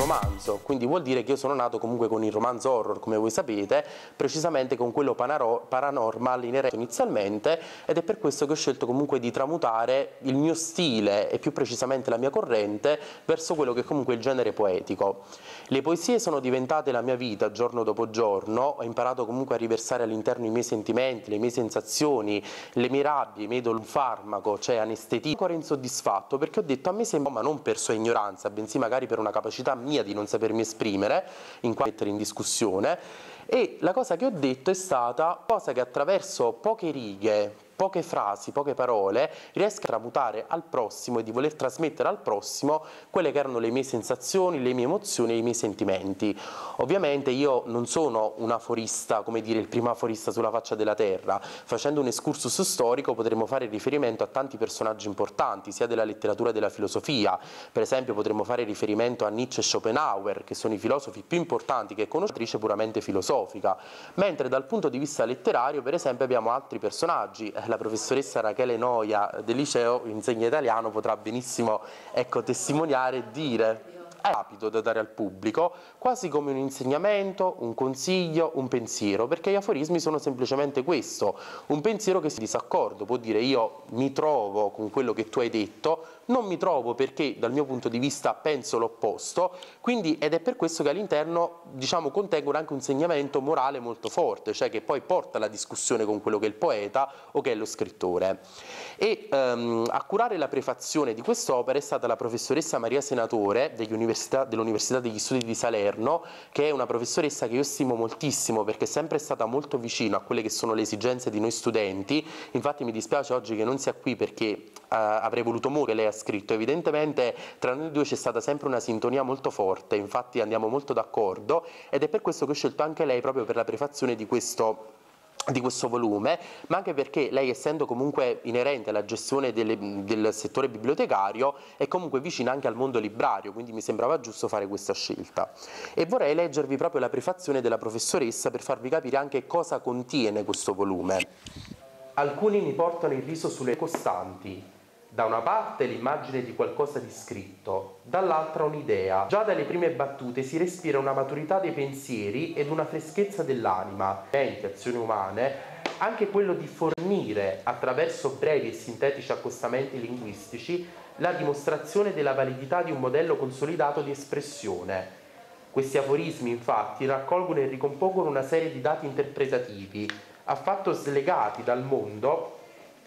romanzo, quindi vuol dire che io sono nato comunque con il romanzo horror, come voi sapete, precisamente con quello paranormal inizialmente, ed è per questo che ho scelto comunque di tramutare il mio stile e più precisamente la mia corrente verso quello che è comunque il genere poetico. Le poesie sono diventate la mia vita giorno dopo giorno, ho imparato comunque a riversare all'interno i miei sentimenti, le mie sensazioni, le mie rabbie, i miei dolori, un farmaco, cioè anestesia. Ancora insoddisfatto perché ho detto a me sembra, ma non per sua ignoranza, bensì magari per una capacità mia di non sapermi esprimere, in quanto mettere in discussione, e la cosa che ho detto è stata cosa che attraverso poche righe, poche frasi, poche parole, riesco a tramutare al prossimo e di voler trasmettere al prossimo quelle che erano le mie sensazioni, le mie emozioni e i miei sentimenti. Ovviamente io non sono un aforista, come dire il primo aforista sulla faccia della terra. Facendo un excursus storico potremmo fare riferimento a tanti personaggi importanti, sia della letteratura che della filosofia. Per esempio potremmo fare riferimento a Nietzsche e Schopenhauer, che sono i filosofi più importanti che conoscitrice puramente filosofica. Mentre dal punto di vista letterario, per esempio, abbiamo altri personaggi. La professoressa Rachele Noia del liceo, insegna italiano, potrà benissimo testimoniare e dire è rapido da dare al pubblico, quasi come un insegnamento, un consiglio, un pensiero, perché gli aforismi sono semplicemente questo, un pensiero che si disaccordo, può dire io mi trovo con quello che tu hai detto, non mi trovo perché dal mio punto di vista penso l'opposto, quindi ed è per questo che all'interno contengono anche un insegnamento morale molto forte, cioè che poi porta la discussione con quello che è il poeta o che è lo scrittore. E a curare la prefazione di quest'opera è stata la professoressa Maria Senatore dell'Università degli Studi di Salerno, che è una professoressa che io stimo moltissimo perché è sempre stata molto vicino a quelle che sono le esigenze di noi studenti. Infatti mi dispiace oggi che non sia qui perché avrei voluto molto che lei ha scritto. Evidentemente tra noi due c'è stata sempre una sintonia molto forte, infatti andiamo molto d'accordo, ed è per questo che ho scelto anche lei proprio per la prefazione di questo volume, ma anche perché lei, essendo comunque inerente alla gestione del settore bibliotecario, è comunque vicina anche al mondo librario, quindi mi sembrava giusto fare questa scelta. E vorrei leggervi proprio la prefazione della professoressa per farvi capire anche cosa contiene questo volume. Alcuni mi portano il riso sulle costanti. Da una parte l'immagine di qualcosa di scritto, dall'altra un'idea. Già dalle prime battute si respira una maturità dei pensieri ed una freschezza dell'anima. Azioni umane, anche quello di fornire, attraverso brevi e sintetici accostamenti linguistici, la dimostrazione della validità di un modello consolidato di espressione. Questi aforismi, infatti, raccolgono e ricompongono una serie di dati interpretativi, affatto slegati dal mondo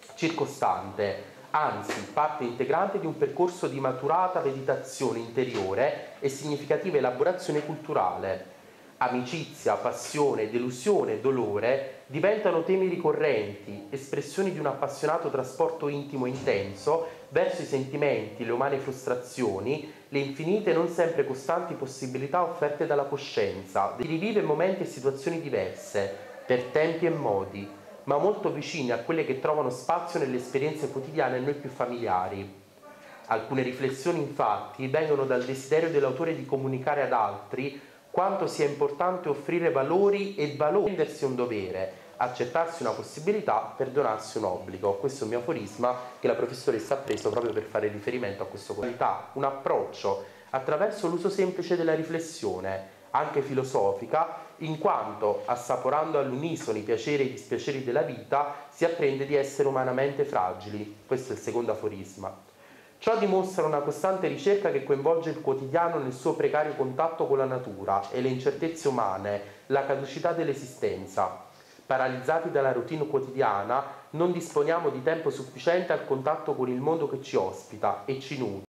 circostante, anzi parte integrante di un percorso di maturata meditazione interiore e significativa elaborazione culturale. Amicizia, passione, delusione e dolore diventano temi ricorrenti, espressioni di un appassionato trasporto intimo e intenso verso i sentimenti, le umane frustrazioni, le infinite e non sempre costanti possibilità offerte dalla coscienza, di rivive momenti e situazioni diverse, per tempi e modi, ma molto vicini a quelle che trovano spazio nelle esperienze quotidiane a noi più familiari. Alcune riflessioni, infatti, vengono dal desiderio dell'autore di comunicare ad altri quanto sia importante offrire valori e rendersi un dovere, accettarsi una possibilità per donarsi un obbligo. Questo è un mio aforisma che la professoressa ha preso proprio per fare riferimento a questo qualità, un approccio attraverso l'uso semplice della riflessione, anche filosofica, in quanto, assaporando all'unisono i piaceri e i dispiaceri della vita, si apprende di essere umanamente fragili. Questo è il secondo aforisma. Ciò dimostra una costante ricerca che coinvolge il quotidiano nel suo precario contatto con la natura e le incertezze umane, la caducità dell'esistenza. Paralizzati dalla routine quotidiana, non disponiamo di tempo sufficiente al contatto con il mondo che ci ospita e ci nutre.